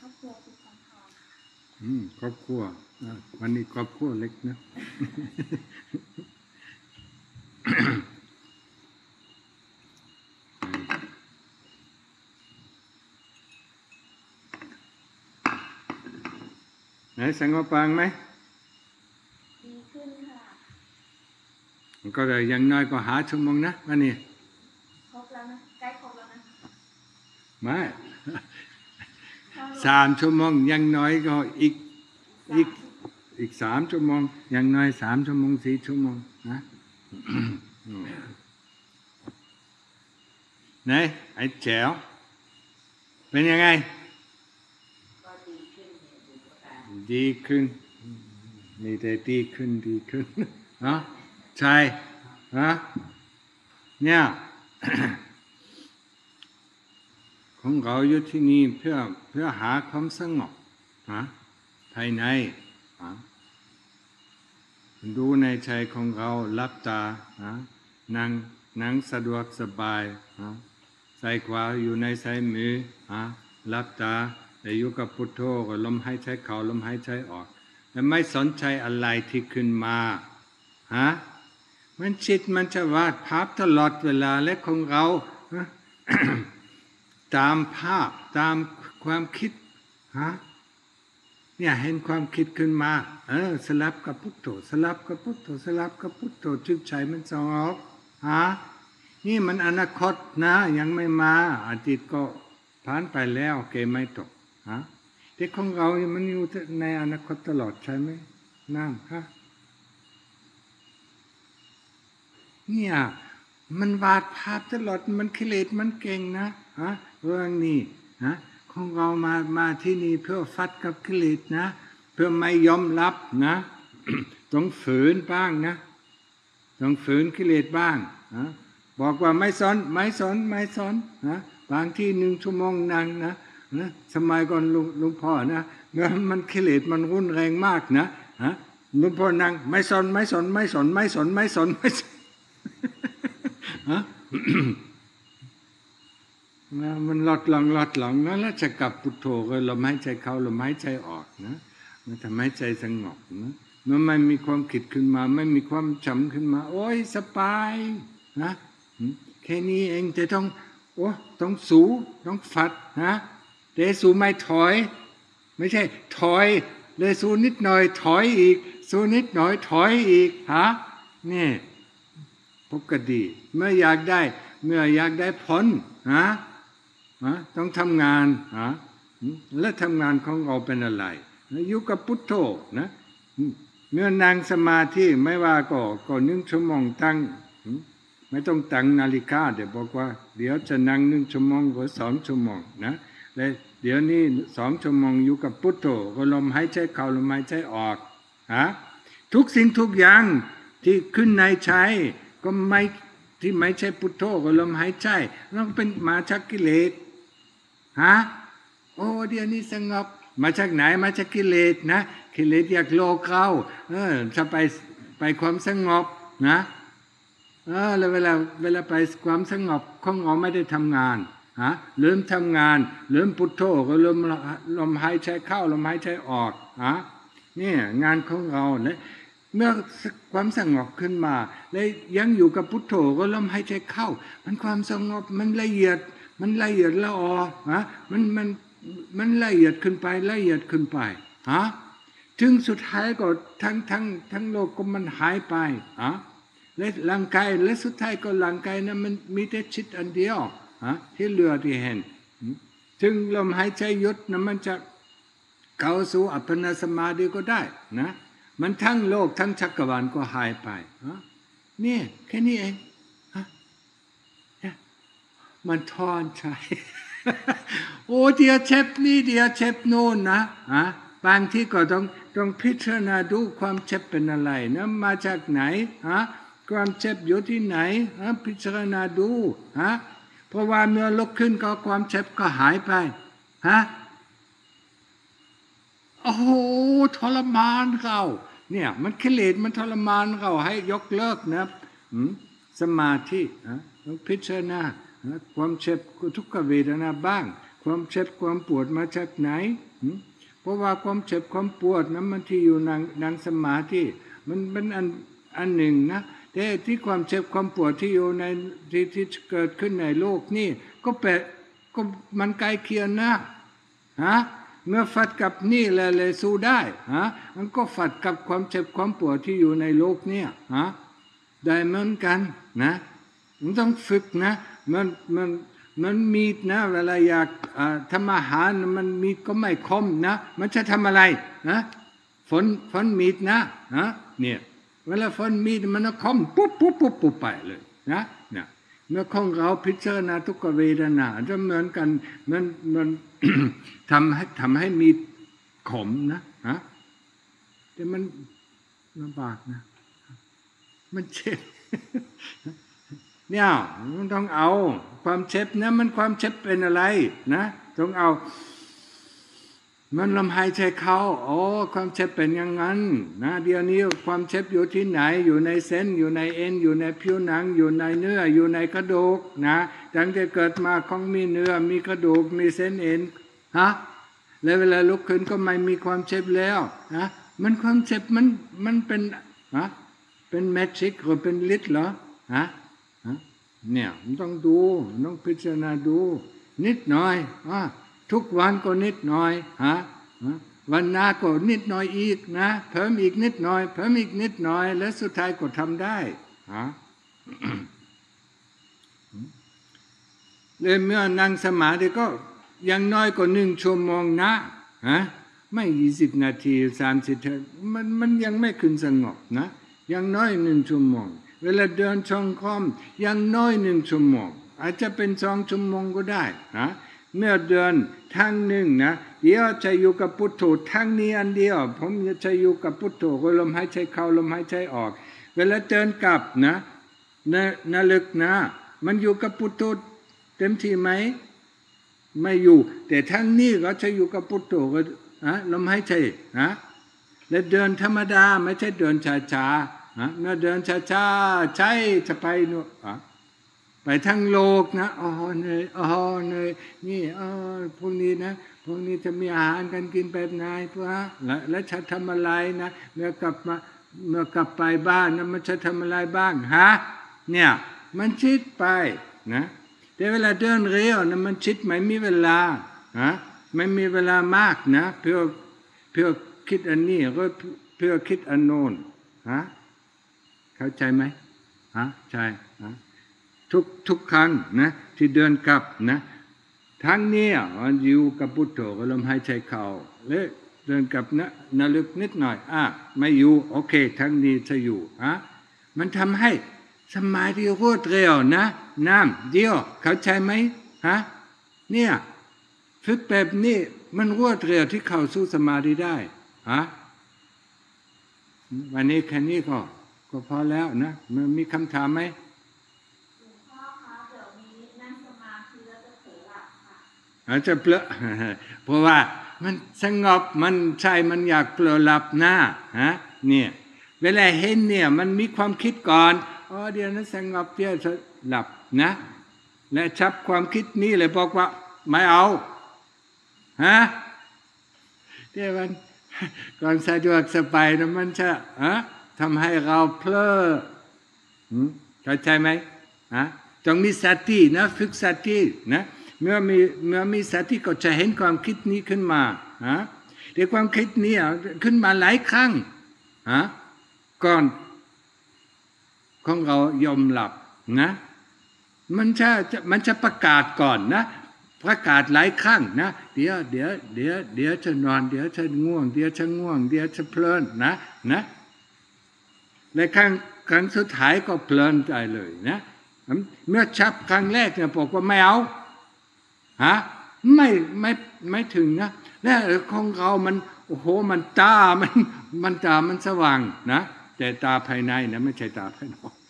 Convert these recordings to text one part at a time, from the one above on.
อบครัวคือความพอครอบครัววันนี้ครอบครัวเล็กนะ ไหนสงบปังไหมดีขึ้นค่ะก็เลยยังน้อยก็หาชั่วโมงนะวันนี้ครบแล้วนะใกล้ครบแล้วนะไม่ 3 ชั่วโมงยังน้อยก็อีก3 ชั่วโมงยังน้อย3 ชั่วโมง4 ชั่วโมงนะ ไหนไอ้แจ๋วเป็นยังไงดีขึ้นมีแต่ดีขึ้นเนาะใช่เนี่ย ของเราอยู่ที่นี่เพื่อหาความสงบภายในดูในใจของเราหลับตานั่งสะดวกสบายใส่ขวาอยู่ในใส่มือหลับตาแต่อยู่กับพุทโธก็ลมหายใจเข้าลมหายใจออกแต่ไม่สนใจอะไรที่ขึ้นมามันจิตมันจะวาดภาพตลอดเวลาและของเรา ตามภาพตามความคิดเนี่ยเห็นความคิดขึ้นมาสลับกับพุทโธสลับกับพุทโธสลับกับพุทโธจึงใจมันสงบนี่มันอนาคตนะยังไม่มาอดีตก็ผ่านไปแล้วเกไม่ตกแต่ของเรามันอยู่ในอนาคตตลอดใช่ไหมน้ำเนี่ยมันวาดภาพตลอดมันกิเลสมันเก่งนะเรื่องนี้ของเรามาที่นี่เพื่อฟัดกับกิเลสนะเพื่อไม่ยอมรับนะ ต้องฝืนบ้างนะต้องฝืนกิเลสบ้างบอกว่าไม่สนบางที่1 ชั่วโมงนั่งนะสมัยก่อนลุงพ่อนะมันกิเลสมันรุนแรงมากนะลุงพ่อนั่งไม่สนมันลดหลังแล้วจะกลับพุทโธก็ลมหายใจเข้าลมหายใจออกนะมันทำให้ใจสงบนะเมื่อไม่มีความคิดขึ้นมาไม่มีความจำขึ้นมาโอ้ยสบายนะแค่นี้เองจะต้องสู้ต้องฝัดนะแต่สู้ไม่ถอยไม่ใช่ถอยเลยสู้นิดหน่อยถอยอีกสู้นิดหน่อยถอยอีกนี่ปกติเมื่ออยากได้ผลต้องทำงานและทำงานของเราเป็นอะไรอยู่กับพุทโธนะเมื่อนั่งสมาธิไม่ว่าก็1 ชั่วโมงตั้งไม่ต้องตั้งนาฬิกาเดี๋ยวบอกว่าเดี๋ยวจะนั่ง1 ชั่วโมงหรือ2 ชั่วโมงนะและเดี๋ยวนี้2 ชั่วโมงอยู่กับพุทโธก็ลมหายใจเข้าลมหายใจออกทุกสิ่งทุกอย่างที่ขึ้นในใจก็ไม่ใช่พุทโธก็ลมหายใจแล้วเป็นมาจากกิเลสโอ้เดี๋ยวนี้สงบมาจากไหนมาจากกิเลสนะกิเลสอยากโลกเราจะไปความสงบนะแล้วเวลาไปความสงบของเราไม่ได้ทำงานลืมทำงานลืมพุทโธก็ลืมลมหายใจเข้าลมหายใจออกนี่งานของเราเนี่ยเมื่อความสงบขึ้นมาแล้วยังอยู่กับพุทโธก็ลมหายใจเข้ามันความสงบมันละเอียดละออมันละเอียดขึ้นไปถึงสุดท้ายก็ทั้งโลกก็มันหายไปและร่างกายและสุดท้ายก็ร่างกายนะมันมีแต่จิตอันเดียวที่เหลือที่เห็นถึงลมหายใจหยุดนะมันจะเข้าสู่อัปปนาสมาธิก็ได้นะมันทั้งโลกทั้งจักรวาลก็หายไปนี่แค่นี้เองมันทอนใจ โอ้เดี๋ยวเจ็บนี่เดี๋ยวเจ็บโน่นนะบางที่ก็ต้องพิจารณาดูความเจ็บเป็นอะไรนะมาจากไหนความเจ็บอยู่ที่ไหนพิจารณาดูเพราะว่าเมื่อลุกขึ้นก็ความเจ็บก็หายไปโอ้โหทรมานเราเนี่ยมันกิเลสมันทรมานเราให้ยกเลิกนะสมาธิต้องพิจารณาความเจ็บทุกขเวทนาบ้างความเจ็บความปวดมาจากไหนเพราะว่าความเจ็บความปวดนั้นมันที่อยู่นั่งสมาธิมันเป็นอันหนึ่งนะแต่ที่ความเจ็บความปวดที่อยู่ในที่เกิดขึ้นในโลกนี่ก็มันใกล้เคียงนะเมื่อฟัดกับนี่เลยสู้ได้มันก็ฟัดกับความเจ็บความปวดที่อยู่ในโลกเนี่ยได้เหมือนกันนะมันต้องฝึกนะมันมีดนะเวลาอยากทำอาหารมันมีดก็ไม่คมนะมันจะทำอะไรนะฝนมีดนะเนี่ยเวลาฝนมีดมันคมปุ๊บไปเลยนะเนี่ยเมื่อของเราพิจารณาทุกเวทนาจะเหมือนกันมัน ทำให้มีขมนะแต่มันลำบากนะมันเจ็บ เนี่ยมันต้องเอาความเจ็บนะมันความเจ็บเป็นอะไรนะต้องเอามันลมหายใจเข้าความเจ็บเป็นอย่างนั้นนะเดี๋ยวนี้ความเจ็บอยู่ที่ไหนอยู่ในเส้นอยู่ในเอ็นอยู่ในผิวหนังอยู่ในเนื้ออยู่ในกระดูกนะตั้งแต่เกิดมาของมีเนื้อมีกระดูกมีเส้นเอ็นแล้วเวลาลุกขึ้นก็ไม่มีความเจ็บแล้วมันความเจ็บมันเป็นแมจิกหรือเป็นฤทธิ์เหรอเนี่ยมันต้องดูต้องพิจารณาดูนิดหน่อยทุกวันก็นิดหน่อยวันหน้าก็นิดหน่อยอีกนะเพิ่มอีกนิดหน่อยเพิ่มอีกนิดหน่อยแล้วสุดท้ายก็ทำได้เลยเมื่อนั่งสมาธิก็ยังน้อยกว่า1 ชั่วโมงนะไม่20 นาที30มันยังไม่ขึ้นสงบนะยังน้อย1 ชั่วโมงเวลาเดินจงกรมยังน้อย1 ชั่วโมงอาจจะเป็น2 ชั่วโมงก็ได้เมื่อเดินทางหนึ่งนะเดี๋ยวจะอยู่กับพุทโธทางนี้อันเดียวผมจะอยู่กับพุทโธก็ลมหายใจเข้าลมหายใจออกเวลาเดินกลับนะลึกนะมันอยู่กับพุทโธเต็มที่ไหมไม่อยู่แต่ทางนี้ก็จะอยู่กับพุทโธก็ลมหายใจและเดินธรรมดาไม่ใช่เดินช้าเมื่อเดินช้าๆใช่จะไปนู่นไปทั้งโลกนะเหนื่อยนี่พวกนี้นะพวกนี้จะมีอาหารกันกินแบบไหนแล้วจะทำอะไรนะเมื่อกลับไปบ้านนะมันจะทำอะไรบ้างเนี่ยมันชิดไปนะแต่เวลาเดินเร็วนะมันชิดไม่มีเวลาไม่มีเวลามากนะเพื่อคิดอันนี้ก็เพื่อคิดอันโน้นเข้าใจไหมใช่ทุกครั้งนะที่เดินกลับนะทั้งนี้มันอยู่กับพุทโธก็ลมหายใจเข้าและเดินกลับนะลึกนิดหน่อยไม่อยู่โอเคทั้งนี้จะอยู่มันทำให้สมาธิรวดเร็วนะน้ำเดียวเข้าใจไหมเนี่ยฝึกแบบนี้มันรวดเร็วที่เข้าสู่สมาธิได้วันนี้แค่นี้ก็พอแล้วนะมันมีคำถามไหมอาจจะเปลือเพราะว่ามันสงบมันใช่มันอยากเปลือหลับนะเนี่ยเวลาเห็นเนี่ยมันมีความคิดก่อนเดี๋ยวนั้นสงบเดี๋ยวจะหลับนะและชับความคิดนี้เลยบอกว่าไม่เอาเดี๋ยวมันก่อนสะดวกสบายนะมันจะทำให้เราเพลิดเข้าใจไหมต้องมีสตินะฝึกสตินะเมื่อมีสติก็จะเห็นความคิดนี้ขึ้นมาแต่ความคิดนี้ขึ้นมาหลายครั้งก่อนของเรายอมหลับนะมันจะประกาศก่อนนะประกาศหลายครั้งนะเดี๋ยวจะนอนเดี๋ยวจะง่วงเดี๋ยวจะเพลินนะและครั้งสุดท้ายก็เพลินใจเลยนะเมื่อชับครั้งแรกเนี่ยบอกว่าไม่เอาไม่ถึงนะและของเรามันโอ้โหมันตามันสว่างนะแต่ตาภายในนะไม่ใช่ตาภายนอก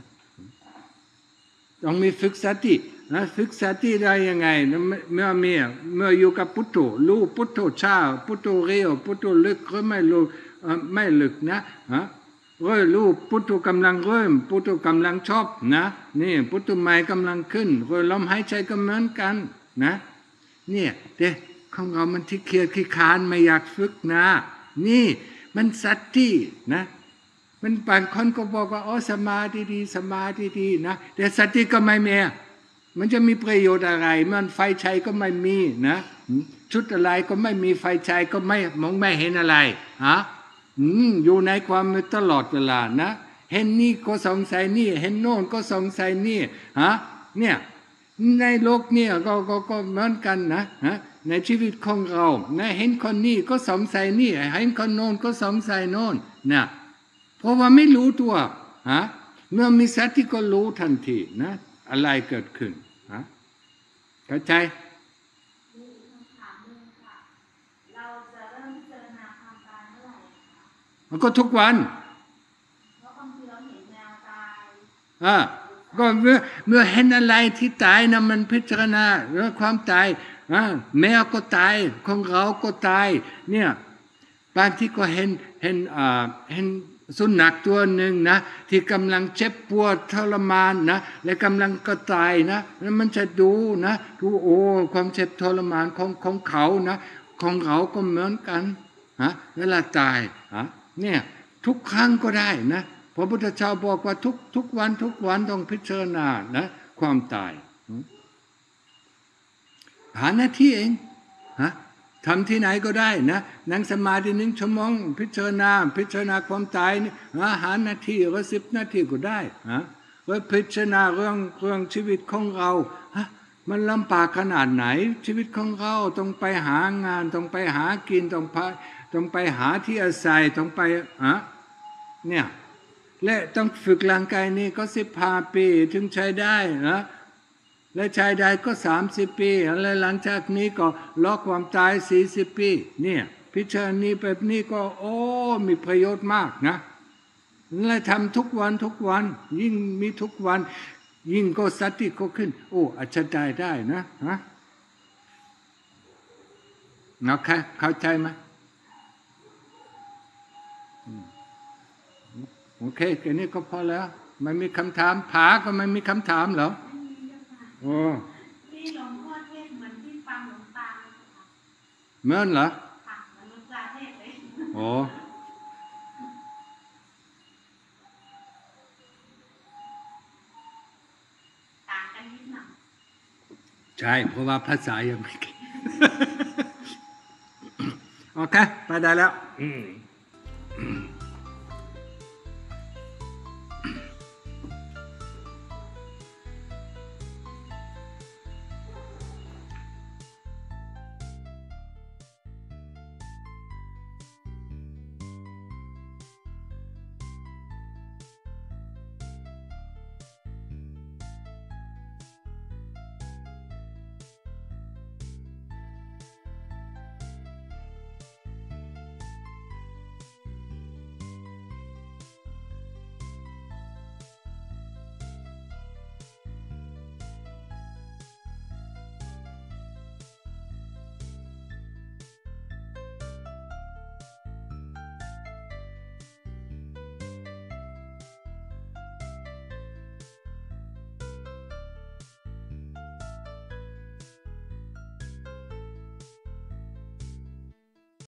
ต้องมีฝึกสตินะฝึกสติได้ยังไงเมื่ออยู่กับพุทโธรู้พุทโธช้าพุทโธเร็วพุทโธลึกก็ไม่ลึกนะรู้พุทโธกำลังเริ่มพุทโธกำลังชอบนะนี่พุทโธใหม่กำลังขึ้นลมหายใจก็เหมือนกันนะเนี่ยแต่ขของเรามันที่เกียจขี้คร้านไม่อยากฝึกนะนี่มันสัตที่นะมันบางคนก็บอกว่าอ๋อสมาธิดีสมาธิดีนะแต่สัตที่ก็ไม่มีมันจะมีประโยชน์อะไรมันไฟใช้ก็ไม่มีนะชุดอะไรก็ไม่มีไฟใช้ก็ไม่มองไม่เห็นอะไรฮะอยู่ในความมืดตลอดเวลานะเห็นนี่ก็สงสัยนี่เห็นโน่นก็สงสัยนี่ฮะเนี่ยในโลกเนี่ยก็เหมือนกันนะฮะในชีวิตของเรานะเห็นคนนี้ก็สงสัยนี่เห็นคนโน้นก็สงสัยโน่นนะเพราะว่าไม่รู้ตัวฮะเมื่อมีสติก็รู้ทันทีนะอะไรเกิดขึ้นฮะเข้าใจมีคำถามหนึ่งค่ะเราจะเริ่มพิจารณาความตายเมื่อไหร่คะมันก็ทุกวันเพราะบางทีเราเห็นแมวตายก็เมื่อเห็นอะไรที่ตายนะมันพิจารณาเรื่องความตายแมวก็ตายของเราก็ตายเนี่ยบางที่ก็เห็นสุนัขตัวหนึ่งนะที่กำลังเจ็บปวดทรมานนะและกำลังก็ตายนะแล้วมันจะดูนะดูโอ้ความเจ็บทรมานของเขานะของเราก็เหมือนกันเวลาตายเนี่ยทุกครั้งก็ได้นะพระพุทธเจ้าบอกว่าทุกวันต้องพิจารณานะความตายหาหน้าที่เองทำที่ไหนก็ได้นะนั่งสมาธิ1 ชั่วโมงพิจารณาความตายนี่หานาทีหรือ10 นาทีก็ได้หรือพิจารณาเรื่องชีวิตของเรามันลำบากขนาดไหนชีวิตของเราต้องไปหางานต้องไปหากินต้องไปหาที่อาศัยต้องไปเนี่ยและต้องฝึกร่างกายนี่ก็15 ปีถึงใช้ได้นะและใช้ได้ก็30 ปีและหลังจากนี้ก็ล็อกความตาย40 ปีเนี่ยพิจารณาแบบนี้ก็โอ้มีประโยชน์มากนะและทำทุกวันยิ่งมีทุกวันยิ่งก็สติก็ขึ้นโอ้อาจจะได้นะเข้าใจไหมโอเคแค่นี้ก็พอแล้วไม่มีคำถามผาก็ไม่มีคำถามเหรอโอ้ที่หลวงพ่อเทศเหมือนที่ฟังหลวงตาเลยค่ะเหมือนเหรอค่ะเหมือนหลวงตาเทศเลยโอ้ต่างกันนิดหน่อยใช่เพราะว่าภาษายังไม่เก่งโอเคไปได้แล้ว